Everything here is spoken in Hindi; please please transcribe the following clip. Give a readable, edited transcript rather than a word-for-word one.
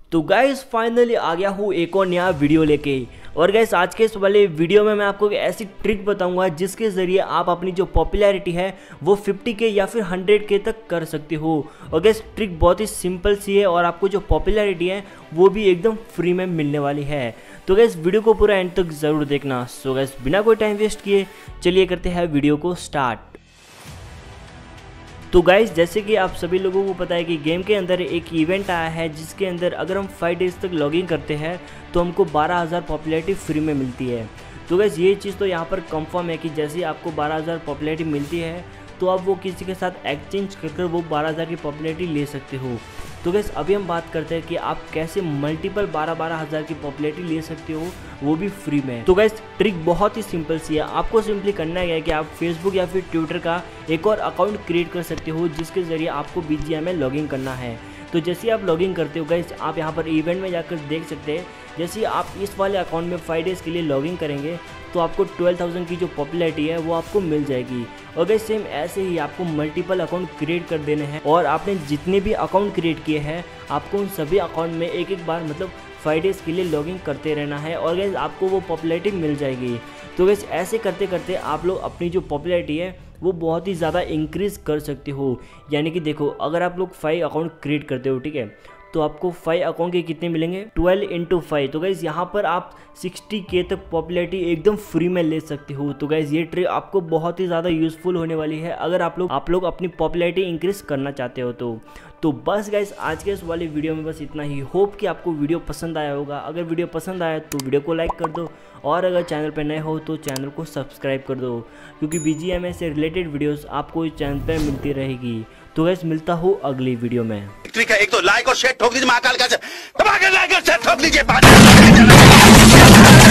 तो गाइस फाइनली आ गया हूँ एक और नया वीडियो लेके। और गाइस आज के इस वाले वीडियो में मैं आपको एक ऐसी ट्रिक बताऊंगा जिसके ज़रिए आप अपनी जो पॉपुलैरिटी है वो 50K या फिर 100K तक कर सकते हो। और गाइस ट्रिक बहुत ही सिंपल सी है और आपको जो पॉपुलैरिटी है वो भी एकदम फ्री में मिलने वाली है। तो गाइस वीडियो को पूरा एंड तक ज़रूर देखना। सो गाइस बिना कोई टाइम वेस्ट किए चलिए करते हैं वीडियो को स्टार्ट। तो गाइस जैसे कि आप सभी लोगों को पता है कि गेम के अंदर एक इवेंट आया है जिसके अंदर अगर हम 5 डेज़ तक लॉगिन करते हैं तो हमको 12,000 पॉपुलैरिटी फ्री में मिलती है। तो गाइस ये चीज़ तो यहाँ पर कंफर्म है कि जैसे आपको 12,000 पॉपुलैरिटी मिलती है तो आप वो किसी के साथ एक्सचेंज कर वो 12,000 की पॉपुलैरिटी ले सकते हो। तो गाइस अभी हम बात करते हैं कि आप कैसे मल्टीपल 12,000 की पॉपुलैरिटी ले सकते हो वो भी फ्री में। तो गाइस ट्रिक बहुत ही सिंपल सी है। आपको सिंपली करना है कि आप फेसबुक या फिर ट्विटर का एक और अकाउंट क्रिएट कर सकते हो जिसके ज़रिए आपको BGMI में लॉगिन करना है। तो जैसे आप लॉगिन करते हो गाइस आप यहाँ पर इवेंट में जाकर देख सकते हैं। जैसे आप इस वाले अकाउंट में 5 डेज़ के लिए लॉगिन करेंगे तो आपको 12,000 की जो पॉपुलैरिटी है वो आपको मिल जाएगी। और गाइस सेम ऐसे ही आपको मल्टीपल अकाउंट क्रिएट कर देने हैं और आपने जितने भी अकाउंट क्रिएट किए हैं आपको उन सभी अकाउंट में एक बार मतलब 5 डेज़ के लिए लॉगिन करते रहना है और गाइस आपको वो पॉपुलैरिटी मिल जाएगी। तो गाइस ऐसे करते करते आप लोग अपनी जो पॉपुलैरिटी है वो बहुत ही ज़्यादा इंक्रीज़ कर सकते हो। यानी कि देखो अगर आप लोग 5 अकाउंट क्रिएट करते हो ठीक है तो आपको 5 अकाउंट के कितने मिलेंगे 12 × 5। तो गाइज़ यहाँ पर आप 60K तक पॉपुलैरिटी एकदम फ्री में ले सकते हो। तो गाइज़ ये ट्रिक आपको बहुत ही ज़्यादा यूज़फुल होने वाली है अगर आप लोग अपनी पॉपुलैरिटी इंक्रीज़ करना चाहते हो तो बस गाइज़ आज के इस वाले वीडियो में बस इतना ही। होप कि आपको वीडियो पसंद आया होगा। अगर वीडियो पसंद आया तो वीडियो को लाइक कर दो और अगर चैनल पर नए हो तो चैनल को सब्सक्राइब कर दो क्योंकि BGMI से रिलेटेड वीडियोस आपको इस चैनल पर मिलती रहेगी। तो गाइस मिलता हूँ अगली वीडियो में। ट्रिक है एक तो लाइक और शेयर ठोक दीजिए महाकाल का, दबा के लाइक और शेयर ठोक दीजिए।